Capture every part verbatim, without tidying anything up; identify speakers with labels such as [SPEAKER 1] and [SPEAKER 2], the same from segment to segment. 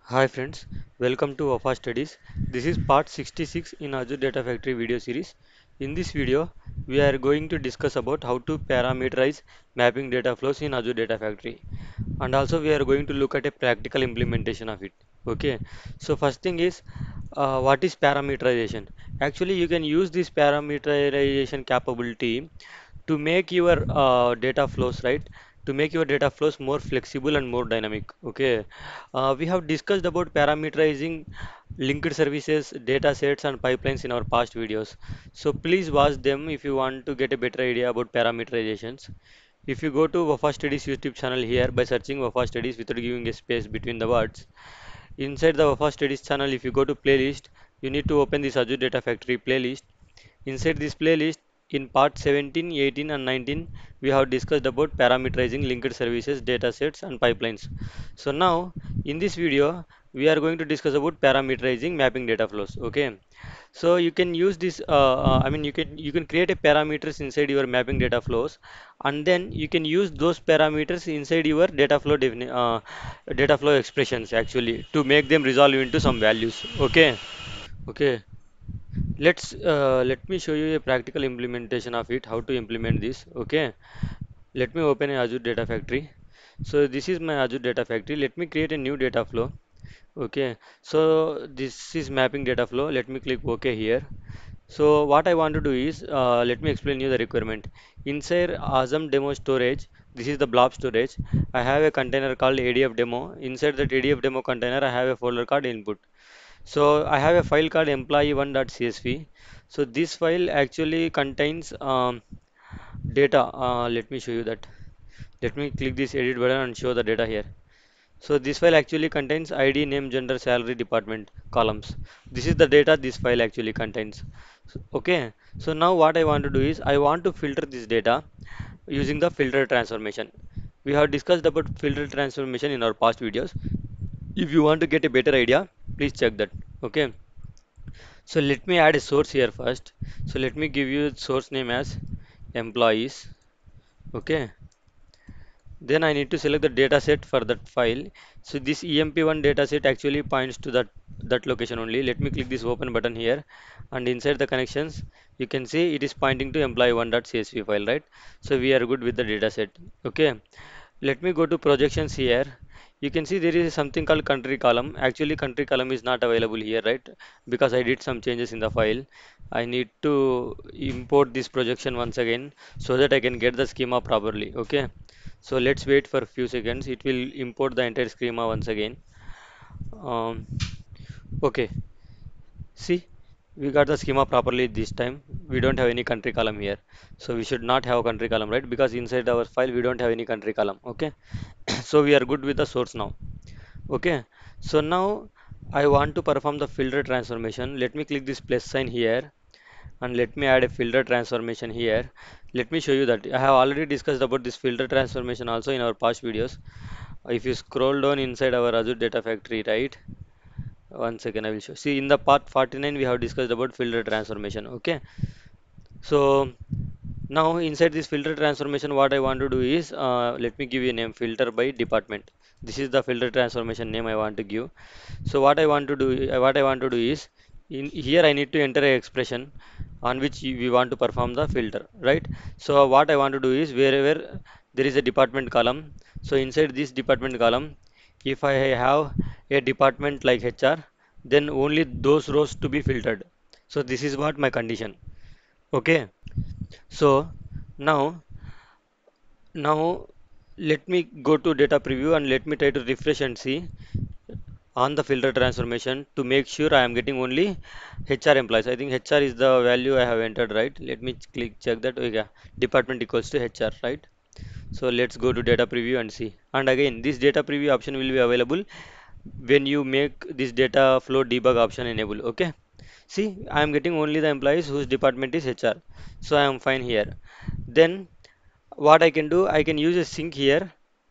[SPEAKER 1] Hi friends, welcome to Wafa Studies. This is part sixty-six in Azure Data Factory video series. In this video, we are going to discuss about how to parameterize mapping data flows in Azure Data Factory. And also we are going to look at a practical implementation of it. Okay, so first thing is uh, what is parameterization? Actually, you can use this parameterization capability to make your uh, data flows, right? To make your data flows more flexible and more dynamic. Okay, uh, we have discussed about parameterizing linked services, data sets, and pipelines in our past videos. So please watch them if you want to get a better idea about parameterizations. If you go to Wafa Studies YouTube channel here by searching Wafa Studies without giving a space between the words, inside the Wafa Studies channel, if you go to playlist, you need to open this Azure Data Factory playlist. Inside this playlist, in part seventeen, eighteen, and nineteen, we have discussed about parameterizing linked services, datasets, and pipelines. So now, in this video, we are going to discuss about parameterizing mapping data flows. Okay. So you can use this. Uh, uh, I mean, you can you can create a parameters inside your mapping data flows, and then you can use those parameters inside your data flow defini uh, data flow expressions actually to make them resolve into some values. Okay. Okay. Let's uh, let me show you a practical implementation of it, how to implement this. Okay, let me open a Azure Data Factory. So this is my Azure Data Factory. Let me create a new data flow. Okay, so this is mapping data flow. Let me click OK here. So what I want to do is, uh, let me explain you the requirement. Inside Asm demo storage, this is the blob storage. I have a container called A D F demo. Inside that A D F demo container, I have a folder called input. So I have a file called employee one.csv. So this file actually contains um, data. Uh, let me show you that. Let me click this edit button and show the data here. So this file actually contains I D, name, gender, salary, department columns. This is the data this file actually contains. So- okay. So now what I want to do is I want to filter this data using the filter transformation. We have discussed about filter transformation in our past videos. If you want to get a better idea, please check that. Okay. So let me add a source here first. So let me give you source name as employees. Okay. Then I need to select the data set for that file. So this E M P one data set actually points to that that location only. Let me click this open button here, and inside the connections you can see it is pointing to employee one.csv file, right? So we are good with the data set. Okay. Let me go to projections here. You can see there is something called country column. Actually, country column is not available here, right? Because I did some changes in the file. I need to import this projection once again so that I can get the schema properly. Okay. So let's wait for a few seconds. It will import the entire schema once again. Um, okay. See, we got the schema properly this time. We don't have any country column here. So we should not have country column, right? Because inside our file, we don't have any country column. Okay. So we are good with the source now. Okay. So now I want to perform the filter transformation. Let me click this plus sign here and let me add a filter transformation here. Let me show you that. I have already discussed about this filter transformation also in our past videos. If you scroll down inside our Azure Data Factory, right? One second, I will show. See, in the part forty-nine, we have discussed about filter transformation. Okay. So now inside this filter transformation, what I want to do is, uh, let me give you a name, filter by department. This is the filter transformation name I want to give. So what I want to do, uh, what I want to do is, in here I need to enter a expression on which you- we want to perform the filter, right? So what I want to do is, wherever there is a department column, so inside this department column, if I have a department like H R, then only those rows to be filtered. So this is what my condition. Okay. So now, now let me go to data preview and let me try to refresh and see on the filter transformation to make sure I am getting only H R employees. I think H R is the value I have entered, right? Let me click check that. Okay, department equals to H R, right? So let's go to data preview and see. And again, this data preview option will be available when you make this data flow debug option enable. Okay. See, I am getting only the employees whose department is H R. So I am fine here. Then what I can do, I can use a sink here.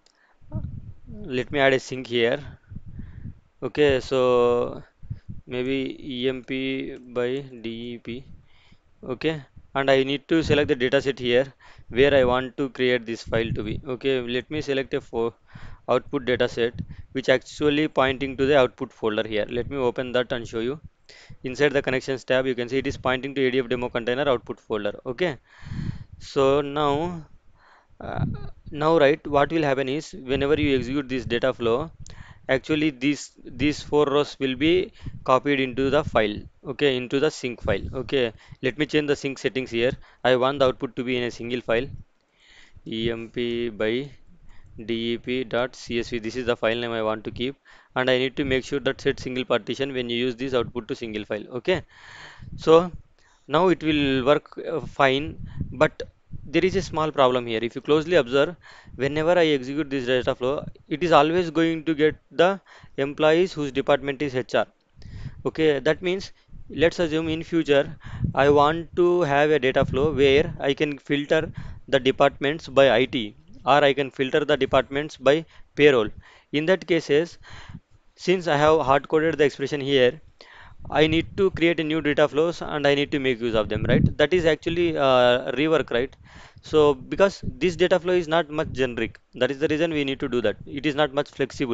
[SPEAKER 1] Let me add a sink here. Okay, so maybe E M P by D E P. Okay, and I need to select the data set here where I want to create this file to be. Okay, let me select a for output data set, which actually pointing to the output folder here. Let me open that and show you. Inside the connections tab, you can see it is pointing to A D F demo container output folder. Okay. So now, uh, now right, what will happen is whenever you execute this data flow, actually these these four rows will be copied into the file. Okay, into the sync file. Okay, let me change the sync settings here. I want the output to be in a single file, emp by dep.csv. This is the file name I want to keep, and I need to make sure that set single partition when you use this output to single file. Okay, so now it will work uh, fine, but there is a small problem here. If you closely observe, whenever I execute this data flow, it is always going to get the employees whose department is H R. Okay, that means let's assume in future I want to have a data flow where I can filter the departments by I T, or I can filter the departments by payroll. In that cases, since I have hard coded the expression here, I need to create a new data flows and I need to make use of them, right? That is actually uh, rework, right? So because this data flow is not much generic, that is the reason we need to do that. It is not much flexible.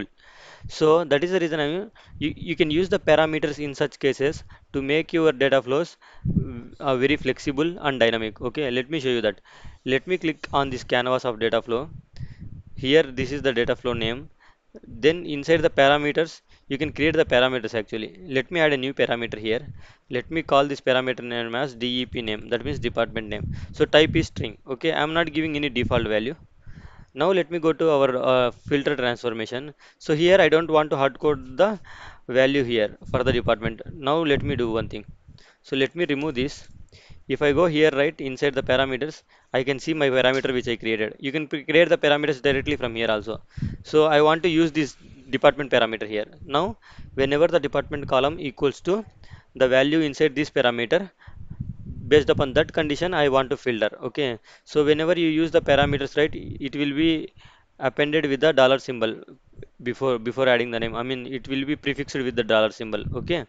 [SPEAKER 1] So that is the reason I mean you, you can use the parameters in such cases to make your data flows mm, uh, very flexible and dynamic. Okay, let me show you that. Let me click on this canvas of data flow. Here, this is the data flow name. Then inside the parameters, you can create the parameters actually. Let me add a new parameter here. Let me call this parameter name as dep name. That means department name. So type is string. Okay, I'm not giving any default value. Now let me go to our uh, filter transformation. So here I don't want to hard code the value here for the department. Now let me do one thing. So let me remove this. If I go here right inside the parameters, I can see my parameter which I created. You can pre- create the parameters directly from here also. So I want to use this department parameter here. Now whenever the department column equals to the value inside this parameter, based upon that condition I want to filter. Okay, so whenever you use the parameters, right, it will be appended with the dollar symbol before before adding the name. I mean it will be prefixed with the dollar symbol. Okay,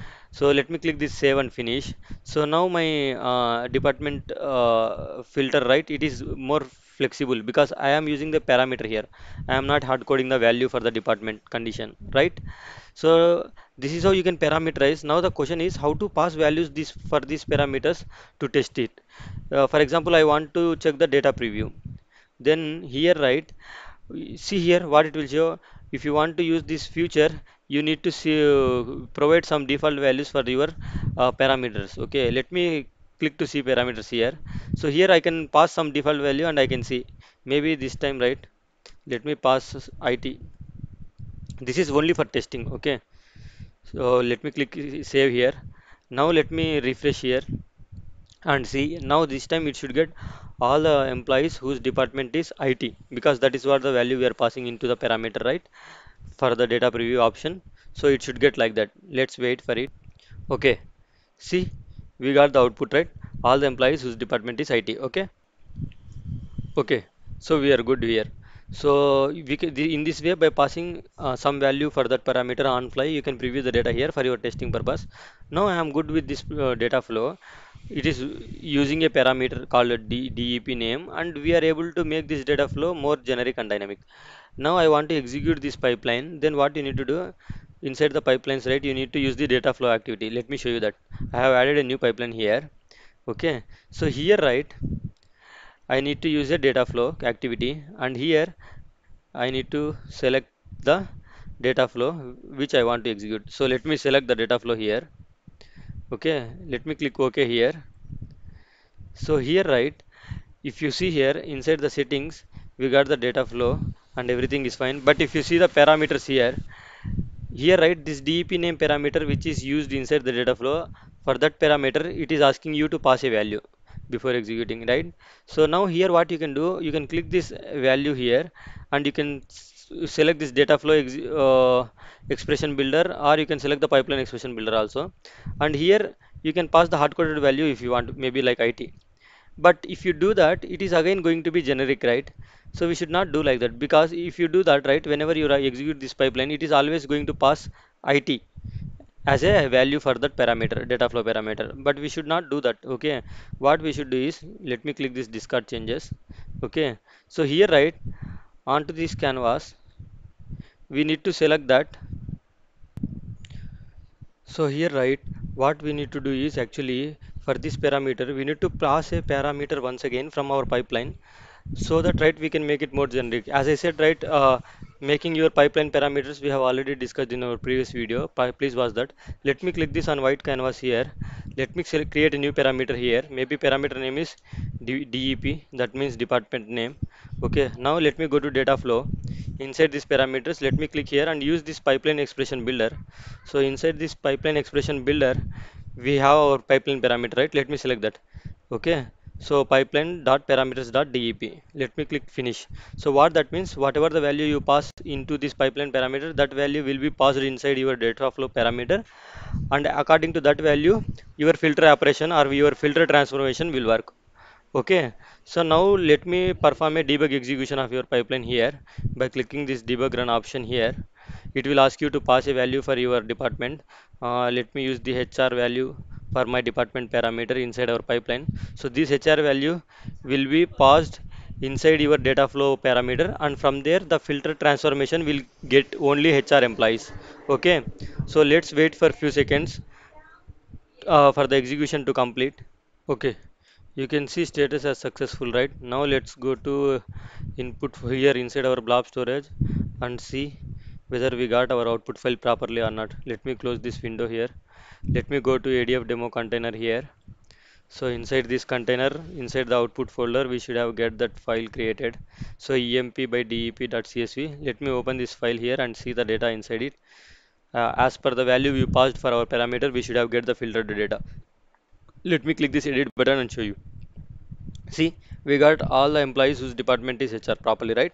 [SPEAKER 1] so let me click this save and finish. So now my uh, department uh, filter, right, it is more flexible because I am using the parameter here. I am not hard coding the value for the department condition, right? So this is how you can parameterize. Now the question is how to pass values this for these parameters to test it. Uh, for example, I want to check the data preview. Then here, right, see here what it will show. If you want to use this feature, you need to see, uh, provide some default values for your uh, parameters. Okay, let me click to see parameters here. So here I can pass some default value and I can see maybe this time, right, let me pass I T. This is only for testing. Okay, so let me click save here. Now let me refresh here and see. Now this time it should get all the employees whose department is I T, because that is what the value we are passing into the parameter, right, for the data preview option. So it should get like that. Let's wait for it. Okay, see, we got the output, right, all the employees whose department is I T. Okay. Okay, so we are good here. So we can, the, in this way, by passing uh, some value for that parameter on fly, you can preview the data here for your testing purpose. Now I am good with this uh, data flow. It is using a parameter called a D, dep name, and we are able to make this data flow more generic and dynamic. Now I want to execute this pipeline. Then what you need to do inside the pipelines, right? You need to use the data flow activity. Let me show you that. I have added a new pipeline here. Okay, so here, right, I need to use a data flow activity, and here I need to select the data flow which I want to execute. So let me select the data flow here. Okay, let me click OK here. So here, right, if you see here inside the settings, we got the data flow and everything is fine. But if you see the parameters here, here, right, this dep name parameter which is used inside the data flow, for that parameter it is asking you to pass a value before executing, right? So now here what you can do, you can click this value here and you can s- select this data flow ex uh, expression builder, or you can select the pipeline expression builder also, and here you can pass the hard coded value if you want, maybe like I T. But if you do that, it is again going to be generic, right? So we should not do like that, because if you do that, right, whenever you ri- execute this pipeline, it is always going to pass I T as a value for that parameter, data flow parameter. But we should not do that. Okay, what we should do is, let me click this discard changes. Okay, so here, right, onto this canvas, we need to select that. So here, right, what we need to do is actually for this parameter, we need to pass a parameter once again from our pipeline, so that right we can make it more generic. As I said, right, uh, making your pipeline parameters we have already discussed in our previous video. Pi- Please watch that. Let me click this on white canvas here. Let me select- create a new parameter here. Maybe parameter name is D- DEP, that means department name. Okay, now let me go to data flow. Inside these parameters, let me click here and use this pipeline expression builder. So inside this pipeline expression builder, we have our pipeline parameter, right? Let me select that. Okay, so pipeline dot parameters dot dep. Let me click finish. So what that means, whatever the value you pass into this pipeline parameter, that value will be passed inside your data flow parameter, and according to that value, your filter operation or your filter transformation will work. Okay, so now let me perform a debug execution of your pipeline here by clicking this debug run option here. It will ask you to pass a value for your department. Uh, let me use the H R value for my department parameter inside our pipeline. So this H R value will be passed inside your data flow parameter, and from there the filter transformation will get only H R employees. Okay, so let's wait for few seconds uh, for the execution to complete. Okay, you can see status as successful, right? Now let's go to input here inside our blob storage and see whether we got our output file properly or not. Let me close this window here. Let me go to A D F demo container here. So inside this container, inside the output folder, we should have get that file created. So emp by dep.csv. Let me open this file here and see the data inside it. Uh, as per the value we passed for our parameter, we should have get the filtered data. Let me click this edit button and show you. See, we got all the employees whose department is H R properly, right?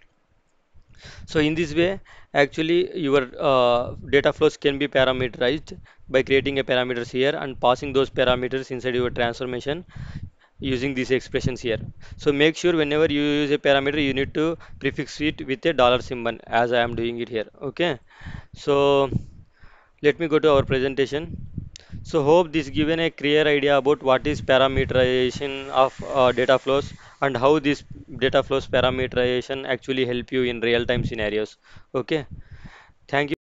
[SPEAKER 1] So in this way, actually your uh, data flows can be parameterized by creating a parameters here and passing those parameters inside your transformation using these expressions here. So make sure whenever you use a parameter, you need to prefix it with a dollar symbol as I am doing it here. Okay. So let me go to our presentation. So hope this given a clear idea about what is parameterization of uh, data flows and how this data flows parameterization actually help you in real time scenarios. Okay, thank you.